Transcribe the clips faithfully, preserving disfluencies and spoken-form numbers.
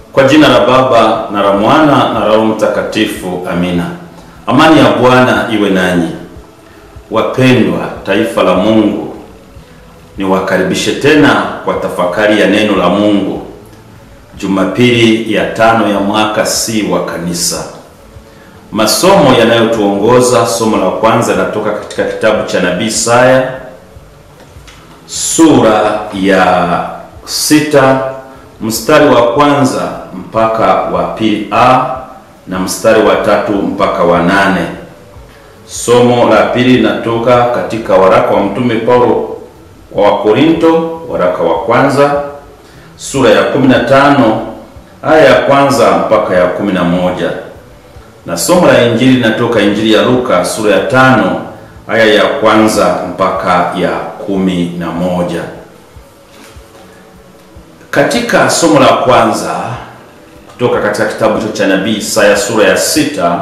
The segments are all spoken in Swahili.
Kwa jina la Baba na la Mwana na Roho Mtakatifu, amina. Amani ya Bwana iwe nanyi. Wapendwa taifa la Mungu, niwakaribishe tena kwa tafakari ya neno la Mungu, Jumapili ya tano ya mwaka C wa kanisa. Masomo yanayotuongoza, somo la kwanza linatoka katika kitabu cha nabii Isaya sura ya sita mstari wa kwanza mpaka wa pili a na mstari wa tatu mpaka wa nane. Somo la pili linatoka katika waraka wa mtume Paulo wa Wakorinto, waraka wa kwanza sura ya kumi na tano aya ya kwanza mpaka ya kumi na moja. Na somo la injili linatoka Injili ya Luka sura ya tano aya ya kwanza mpaka ya kumi na moja. Katika somo la kwanza kutoka katika kitabu cha nabii Isaya sura ya sita,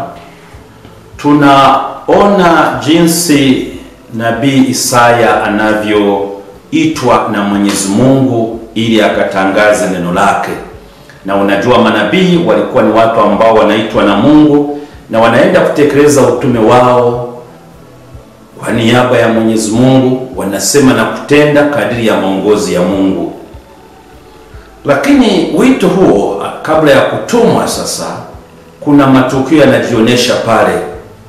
tunaona jinsi nabii Isaya anavyoitwa na Mwenyezi Mungu ili akatangaze neno lake. Na unajua manabii walikuwa ni watu ambao wanaitwa na Mungu na wanaenda kutekeleza utume wao kwa niaba ya Mwenyezi Mungu, wanasema na kutenda kadiri ya maongozi ya Mungu. Lakini wito huo kabla ya kutumwa, sasa kuna matukio yanajionesha pale.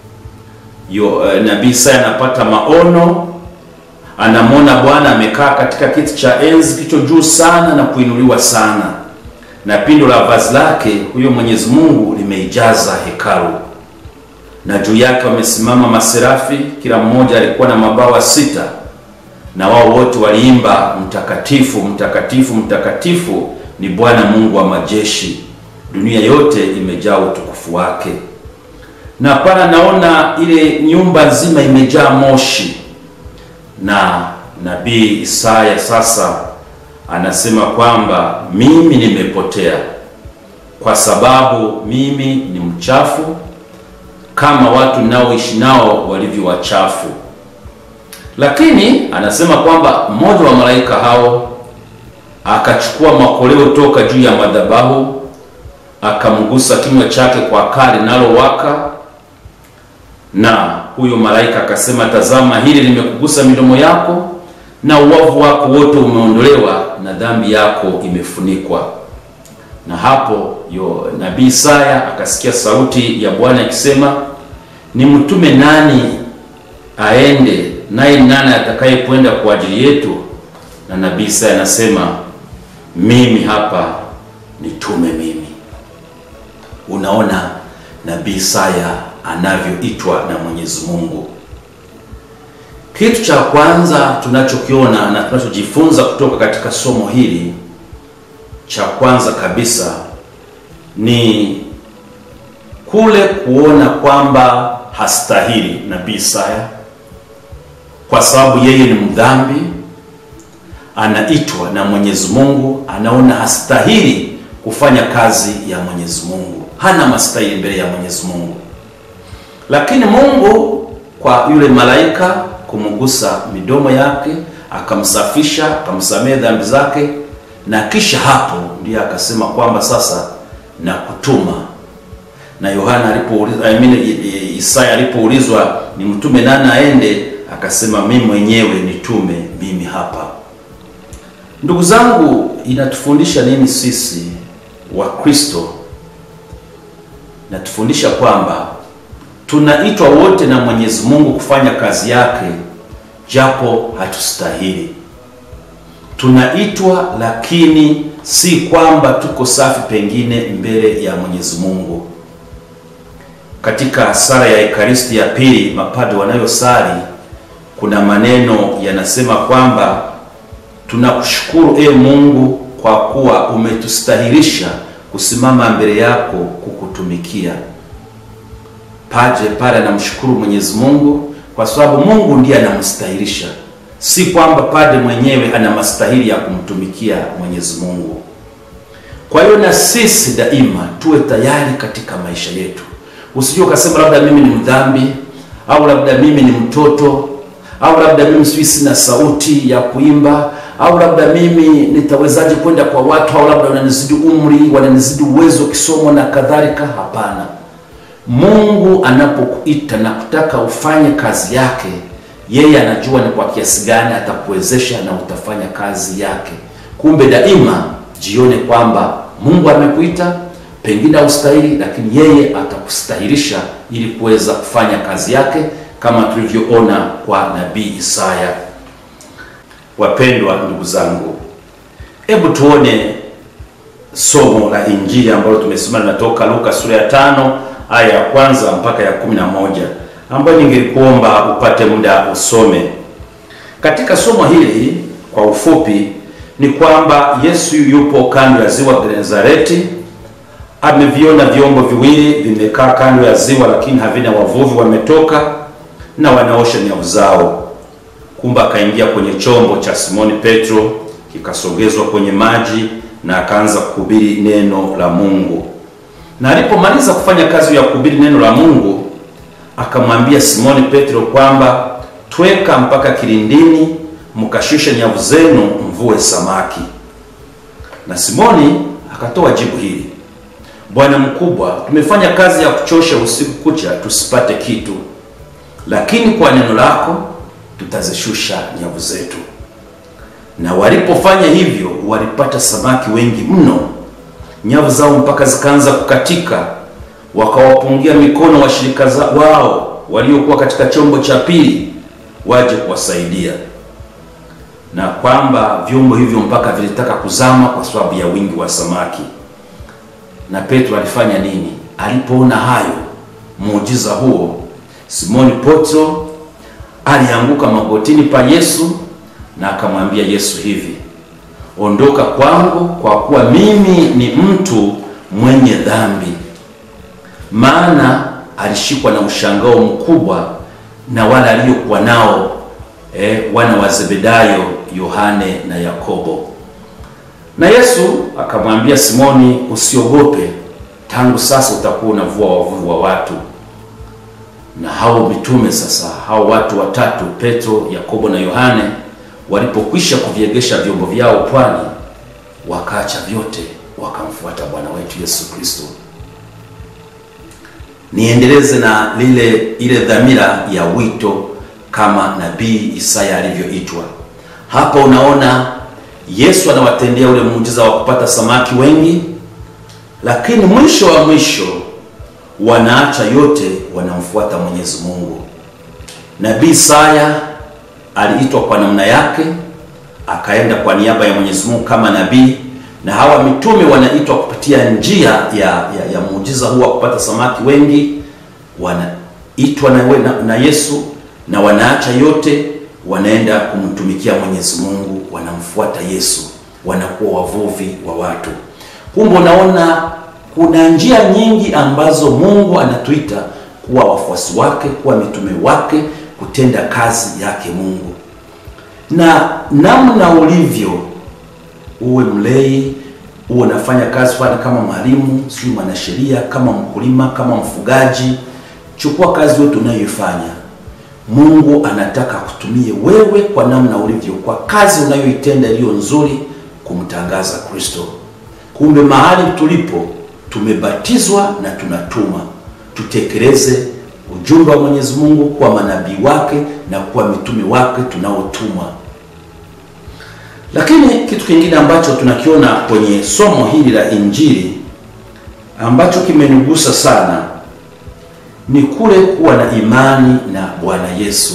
Yo, nabii Isaya anapata maono, anamwona Bwana amekaa katika kiti cha enzi kilicho juu sana na kuinuliwa sana, na pindo la vazi lake huyo Mwenyezi Mungu limeijaza hekalu, na juu yake wamesimama maserafi, kila mmoja alikuwa na mabawa sita, na wao wote waliimba, mtakatifu mtakatifu mtakatifu ni Bwana Mungu wa majeshi, dunia yote imejaa utukufu wake. Na pana naona ile nyumba nzima imejaa moshi, na nabii Isaya sasa anasema kwamba mimi nimepotea kwa sababu mimi ni mchafu kama watu naoishi nao walivyo wachafu. Lakini anasema kwamba mmoja wa malaika hao akachukua makoleo toka juu ya madhabahu, akamgusa kinywa chake kwa kali nalo waka, na huyo malaika akasema, tazama, hili limekugusa midomo yako, na uovu wako wote umeondolewa, na dhambi yako imefunikwa. Na hapo yo nabii Isaya akasikia sauti ya Bwana ikisema, ni mtume nani aende, naye nani atakayekwenda kwa ajili yetu? Na nabii Isaya anasema, mimi hapa, nitume mimi. Unaona nabii Isaya anavyoitwa na Mwenyezi Mungu. Kitu cha kwanza tunachokiona na tunachojifunza kutoka katika somo hili, cha kwanza kabisa ni kule kuona kwamba hastahili nabii Isaya, kwa sababu yeye ni mdhambi, anaitwa na Mwenyezi Mungu, anaona hastahili kufanya kazi ya Mwenyezi Mungu, hana mastahili mbele ya Mwenyezi Mungu. Lakini Mungu kwa yule malaika kumgusa midomo yake, akamsafisha, akamsamehe dhambi zake, na kisha hapo ndiye akasema kwamba sasa na kutuma. Na Yohana alipoulizwa, I mean Isaya alipoulizwa ni mtume nani aende, akasema mimi mwenyewe nitume, mimi hapa. Ndugu zangu, inatufundisha nini sisi wa Kristo? Natufundisha kwamba tunaitwa wote na Mwenyezi Mungu kufanya kazi yake, japo hatustahili. Tunaitwa, lakini si kwamba tuko safi pengine mbele ya Mwenyezi Mungu. Katika sala ya Ekaristi ya pili mapadri wanayosali, kuna maneno yanasema kwamba tunakushukuru e Mungu kwa kuwa umetustahilisha kusimama mbele yako kukutumikia. Padre pale anamshukuru Mwenyezi Mungu kwa sababu Mungu ndiye anamstahilisha, si kwamba padre mwenyewe ana mastahili ya kumtumikia Mwenyezi Mungu. Kwa hiyo na sisi daima tuwe tayari katika maisha yetu. Usije ukasema labda mimi ni mdhambi, au labda mimi ni mtoto, au labda mimi sina sauti ya kuimba, au labda mimi nitawezaje kwenda kwa watu, au labda wananizidi umri, wananizidi uwezo kisomo na kadhalika. Hapana. Mungu anapokuita na kutaka ufanye kazi yake, yeye anajua ni kwa kiasi gani atakuwezesha na utafanya kazi yake. Kumbe daima jione kwamba Mungu amekuita, pengine haustahili, lakini yeye atakustahilisha ili kuweza kufanya kazi yake, kama tulivyoona kwa nabii Isaya. Wapendwa ndugu zangu, hebu tuone somo la Injili ambalo tumesoma linatoka Luka sura ya tano aya ya kwanza mpaka ya kumi na moja, ambayo ningekuomba upate muda usome. Katika somo hili kwa ufupi ni kwamba Yesu yupo kando ya ziwa Genezareti. Ameviona vyombo viwili vimekaa kando ya ziwa, lakini havina wavuvi, wametoka na wanaosha nyavu zao. Kumbe akaingia kwenye chombo cha Simoni Petro, kikasogezwa kwenye maji, na akaanza kuhubiri neno la Mungu. Na alipomaliza kufanya kazi ya kuhubiri neno la Mungu, akamwambia Simoni Petro kwamba tweka mpaka kilindini, mkashushe nyavu zenu mvue samaki. Na Simoni akatoa jibu hili: Bwana mkubwa, tumefanya kazi ya kuchosha usiku kucha tusipate kitu, lakini kwa neno lako tutazishusha nyavu zetu. Na walipofanya hivyo, walipata samaki wengi mno, nyavu zao mpaka zikaanza kukatika. Wakawapungia mikono washirika wao waliokuwa katika chombo cha pili waje kuwasaidia, na kwamba vyombo hivyo mpaka vilitaka kuzama kwa sababu ya wingi wa samaki. Na Petro alifanya nini? Alipoona hayo, muujiza huo, Simoni Petro alianguka magotini pa Yesu na akamwambia Yesu hivi: ondoka kwangu, kwa kuwa mimi ni mtu mwenye dhambi. Maana alishikwa na ushangao mkubwa na wale aliokuwa nao eh, wana wa Zebedayo, Yohane na Yakobo. Na Yesu akamwambia Simoni, usiogope, tangu sasa utakuwa unavua wavuvi wa watu. Na hao mitume sasa, hao watu watatu, Petro, Yakobo na Yohane, walipokwisha kuviegesha vyombo vyao pwani, wakaacha vyote wakamfuata Bwana wetu Yesu Kristo. Niendeleze na lile ile dhamira ya wito kama nabii Isaya alivyoitwa. Hapa unaona Yesu anawatendea ule muujiza wa kupata samaki wengi, lakini mwisho wa mwisho wanaacha yote, wanamfuata Mwenyezi Mungu. Nabii Isaya aliitwa kwa namna yake, akaenda kwa niaba ya Mwenyezi Mungu kama nabii, na hawa mitume wanaitwa kupitia njia ya, ya, ya muujiza huu wa kupata samaki wengi, wanaitwa na, na, na Yesu, na wanaacha yote, wanaenda kumtumikia Mwenyezi Mungu, wanamfuata Yesu, wanakuwa wavuvi wa watu. Kumbe unaona kuna njia nyingi ambazo Mungu anatuita kuwa wafuasi wake, kuwa mitume wake, kutenda kazi yake Mungu. Na namna ulivyo, uwe mlei, uwe unafanya kazi fulani kama mwalimu, sio mwanasheria, kama mkulima, kama mfugaji, chukua kazi yote unayoifanya, Mungu anataka kutumie wewe kwa namna ulivyo, kwa kazi unayoitenda iliyo nzuri, kumtangaza Kristo. Kumbe mahali tulipo tumebatizwa na tunatuma tutekeleze ujumbe wa Mwenyezi Mungu kwa manabii wake na kwa mitume wake tunaotumwa. Lakini kitu kingine ambacho tunakiona kwenye somo hili la Injili ambacho kimenigusa sana ni kule kuwa na imani na Bwana Yesu.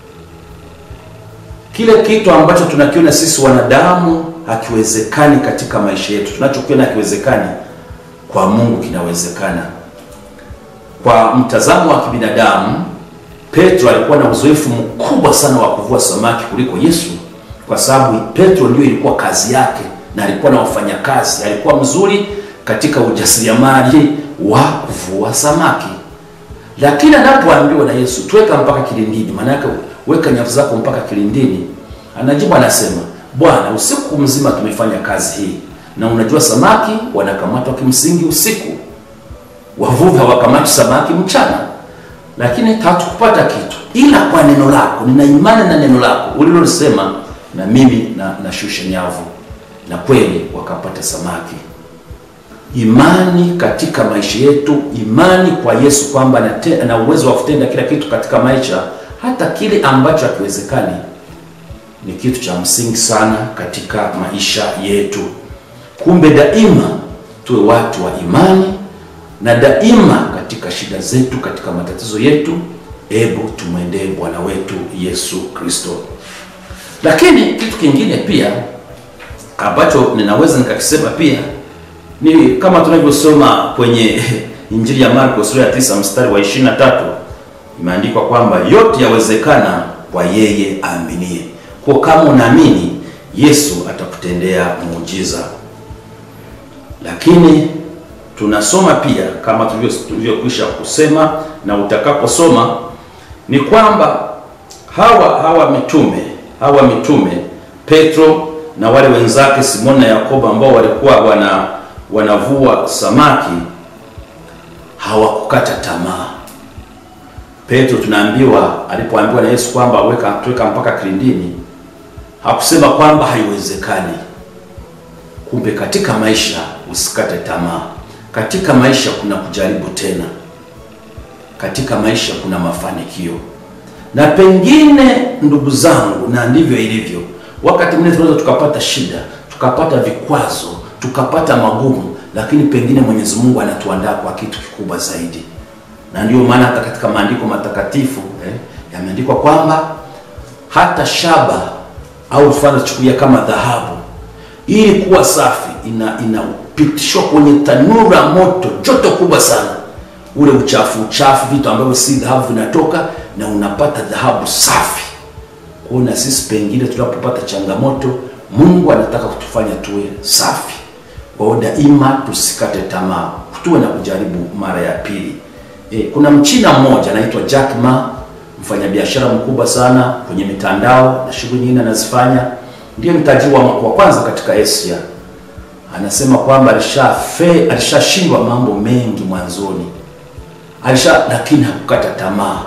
Kile kitu ambacho tunakiona sisi wanadamu hakiwezekani katika maisha yetu, tunachokiona hakiwezekani, kwa Mungu kinawezekana. Kwa mtazamo wa kibinadamu, Petro alikuwa na uzoefu mkubwa sana wa kuvua samaki kuliko Yesu, kwa sababu Petro ndio ilikuwa kazi yake na alikuwa na wafanyakazi, alikuwa mzuri katika ujasiriamali wa kuvua samaki. Lakini anapoambiwa na Yesu, tweka mpaka kilindini, maana yake weka nyavu zako mpaka kilindini, anajibu anasema, Bwana, usiku mzima tumefanya kazi hii, na unajua samaki wanakamatwa kimsingi usiku, wavuvi hawakamati samaki mchana, lakini hatukupata kitu, ila kwa neno lako, nina imani na neno lako ulilosema na mimi na nashusha nyavu, na kweli wakapata samaki. Imani katika maisha yetu, imani kwa Yesu kwamba ana uwezo wa kutenda kila kitu katika maisha, hata kile ambacho hakiwezekani, ni kitu cha msingi sana katika maisha yetu. Kumbe daima tuwe watu wa imani, na daima katika shida zetu, katika matatizo yetu, hebu tumwendee Bwana wetu Yesu Kristo. Lakini kitu kingine pia ambacho ninaweza nikakisema pia ni kama tunavyosoma kwenye Injili ya Marko sura ya tisa mstari wa ishirini na tatu, imeandikwa kwamba yote yawezekana kwa yeye aaminie. Kwa kama unaamini, Yesu atakutendea muujiza. Lakini tunasoma pia kama tulivyokwisha kusema na utakaposoma, ni kwamba hawa hawa mitume, hawa mitume Petro na wale wenzake Simoni na Yakobo ambao walikuwa wana wanavua samaki, hawakukata tamaa. Petro tunaambiwa alipoambiwa na Yesu kwamba weka tuweka mpaka kilindini, hakusema kwamba haiwezekani. Kumbe katika maisha usikate tamaa. Katika maisha kuna kujaribu tena. Katika maisha kuna mafanikio. Na pengine ndugu zangu, na ndivyo ilivyo, wakati mwingine tunaweza tukapata shida, tukapata vikwazo, tukapata magumu, lakini pengine Mwenyezi Mungu anatuandaa kwa kitu kikubwa zaidi. Na ndio maana hata katika maandiko matakatifu eh, yameandikwa kwamba hata shaba au mfano chukulia kama dhahabu, ili kuwa safi ina inapitishwa kwenye tanuru la moto, joto kubwa sana. Ule uchafu uchafu, vitu ambavyo si dhahabu vinatoka, na unapata dhahabu safi. Kwa na sisi pengine tunapopata changamoto, Mungu anataka kutufanya tuwe safi. Kwa hiyo daima tusikate tamaa, tuwe na kujaribu mara ya pili. E, kuna Mchina mmoja anaitwa Jack Ma, mfanyabiashara mkubwa sana kwenye mitandao na shughuli nyingine anazifanya. Ndiye mtajiri wa kwanza katika Asia. Anasema kwamba alishafe alishashindwa mambo mengi mwanzoni. Alisha lakini hakukata tamaa.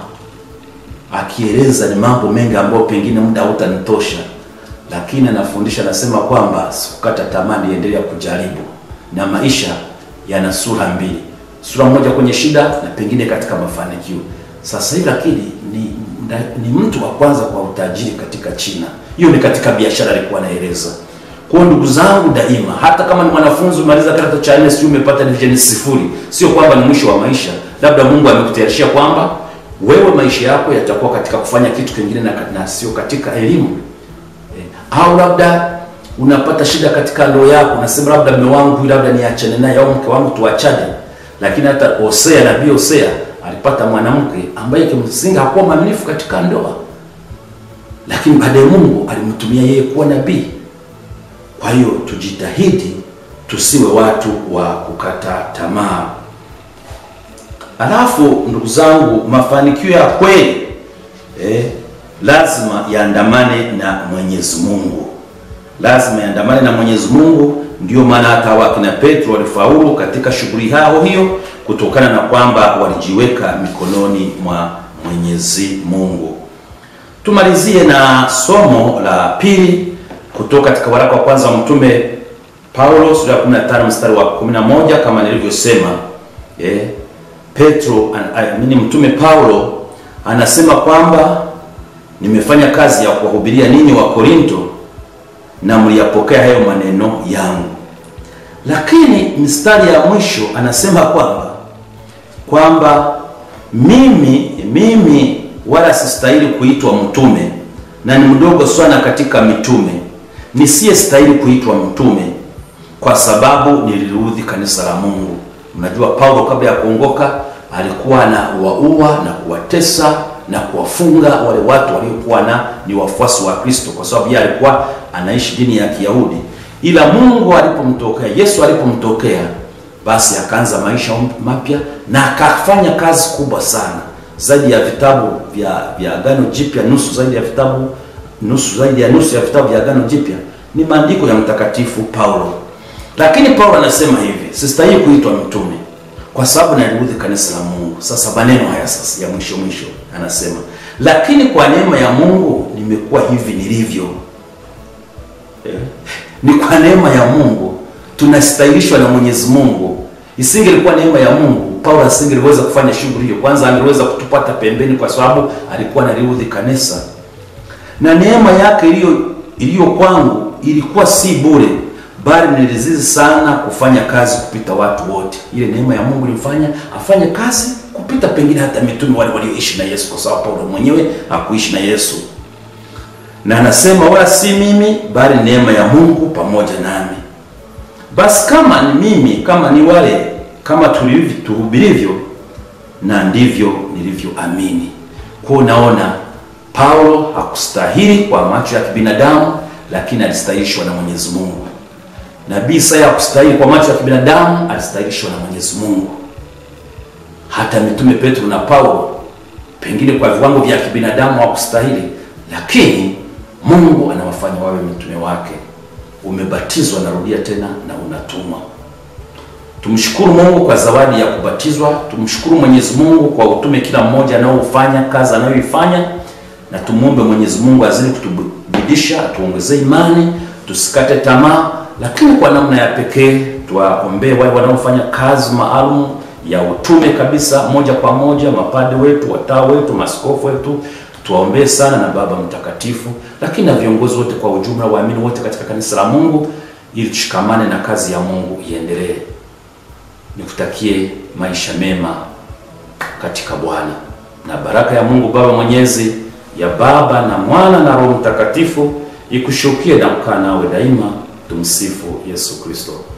Akieleza ni mambo mengi ambayo pengine muda hautanitosha, lakini anafundisha, anasema kwamba sikukata tamaa, niendelea kujaribu. Na maisha yana sura mbili. Sura moja kwenye shida na pengine katika mafanikio. Sasa hivi lakini ni, ni mtu wa kwanza kwa utajiri katika China. Hiyo ni katika biashara alikuwa anaeleza. Kwa ndugu zangu, daima hata kama ni mwanafunzi umaliza kidato cha nne sio umepata division sifuri, sio kwamba ni mwisho wa maisha. Labda Mungu amekutayarishia kwamba wewe maisha yako yatakuwa katika kufanya kitu kingine na, na sio katika elimu. E, au labda unapata shida katika ndoa yako, unasema labda mume wangu labda niachane naye au mke wangu tuachane. Lakini hata Hosea, nabii Hosea alipata mwanamke ambaye kimsingi hakuwa mwaminifu katika ndoa, lakini baadaye Mungu alimtumia yeye kuwa nabii. Kwa hiyo tujitahidi tusiwe watu wa kukata tamaa. Alafu ndugu zangu, mafanikio ya kweli eh, lazima yaandamane na Mwenyezi Mungu. Lazima yaandamane na Mwenyezi Mungu. Ndio maana hata wakina Petro walifaulu katika shughuli yao hiyo, kutokana na kwamba walijiweka mikononi mwa Mwenyezi Mungu. Tumalizie na somo la pili kutoka katika waraka wa kwanza wa mtume Paulo sura ya kumi na tano mstari wa kumi na moja. Kama nilivyosema, eh, Petro amini mtume Paulo anasema kwamba nimefanya kazi ya kuwahubiria ninyi wa Korinto na mliyapokea hayo maneno yangu. Lakini mstari ya mwisho anasema kwamba kwamba mimi mimi wala sistahili kuitwa mtume, na ni mdogo sana katika mitume, nisiye stahili kuitwa mtume, kwa sababu nilirudhi kanisa la Mungu. Mnajua Paulo kabla ya kuongoka alikuwa na waua na kuwatesa na kuwafunga wale watu waliokuwa na ni wafuasi wa Kristo, kwa sababu yeye alikuwa anaishi dini ya Kiyahudi. Ila Mungu alipomtokea, Yesu alipomtokea, basi akaanza maisha mapya na akafanya kazi kubwa sana. Zaidi ya vitabu vya vya Agano Jipya, nusu zaidi ya vitabu nusu zaidi ya nusu ya vitabu vya Agano Jipya ni maandiko ya mtakatifu Paulo. Lakini Paulo anasema hivi, sistahili kuitwa mtume kwa sababu nalirudhi kanisa la Mungu. Sasa maneno haya sasa ya mwisho mwisho anasema, lakini kwa neema ya Mungu nimekuwa hivi nilivyo. eh, ni kwa neema ya Mungu tunastahilishwa na Mwenyezi Mungu. Isingelikuwa neema ya Mungu, Paulo asingeweza kufanya shughuli hiyo. Kwanza angeweza kutupata pembeni kwa sababu alikuwa analiudhi kanisa. Na neema yake iliyo iliyo kwangu ilikuwa si bure, bali nilizizi sana kufanya kazi kupita watu wote. Ile neema ya Mungu ilimfanya afanye kazi kupita pengine hata mitume wale walioishi na Yesu, kwa sababu Paulo mwenyewe hakuishi na Yesu. Na anasema wala si mimi, bali neema ya Mungu pamoja nami. Basi kama ni mimi, kama ni wale, kama tulivyo tuhubirivyo, na ndivyo nilivyoamini. Kwa unaona Paulo hakustahili kwa macho ya kibinadamu, lakini alistahilishwa na Mwenyezi Mungu. Nabii Isaya hakustahili kwa macho ya kibinadamu, alistahilishwa na Mwenyezi Mungu. Hata mitume Petro na Paulo pengine kwa viwango vya kibinadamu hawakustahili, lakini Mungu anawafanya wawe mitume wake. Umebatizwa, narudia tena, na unatumwa. Tumshukuru Mungu kwa zawadi ya kubatizwa. Tumshukuru Mwenyezi Mungu kwa utume kila mmoja anaofanya kazi anayoifanya, na tumuombe Mwenyezi Mungu azidi kutubidisha, tuongezee imani, tusikate tamaa. Lakini kwa namna ya pekee tuwaombee wale wanaofanya kazi maalum ya utume kabisa, moja kwa moja, mapade wetu, watawa wetu, maaskofu wetu, tuwaombee sana, na Baba Mtakatifu, lakini na viongozi wote kwa ujumla, waamini wote katika kanisa la Mungu, ili tushikamane na kazi ya Mungu iendelee. Nikutakie maisha mema katika Bwana, na baraka ya Mungu Baba Mwenyezi, ya Baba na Mwana na Roho Mtakatifu ikushukie na kukaa nawe daima. Tumsifu Yesu Kristo.